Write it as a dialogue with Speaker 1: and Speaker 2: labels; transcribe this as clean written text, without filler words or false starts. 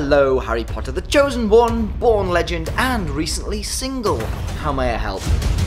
Speaker 1: Hello, Harry Potter, the Chosen One, born legend, and recently single. How may I help?